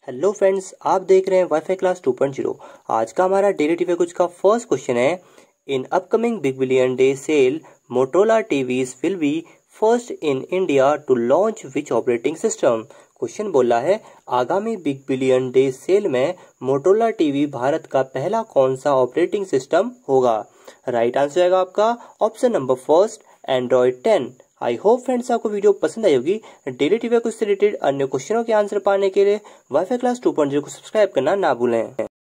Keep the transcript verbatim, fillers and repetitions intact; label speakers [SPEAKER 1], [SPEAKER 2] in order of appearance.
[SPEAKER 1] Hello friends, आप देख रहे हैं WiFi class two point zero. आज का हमारा डेली टीवी कुछ का फर्स्ट क्वेश्चन है, in upcoming big billion day sale Motorola TVs will be first in India to launch which operating system. Question बोला है, आगामी बिग बिलियन डे सेल में मोटोरोला टीवी भारत का पहला कौन सा ऑपरेटिंग सिस्टम होगा। राइट आंसर आएगा आपका option number first, Android ten. I hope friends आपको वीडियो पसंद आई होगी। डेली टीवी कुछ से रिलेटेड अन्य क्वेश्चनों के आंसर पाने के लिए WiFi class two point zero को सब्सक्राइब करना ना भूलें।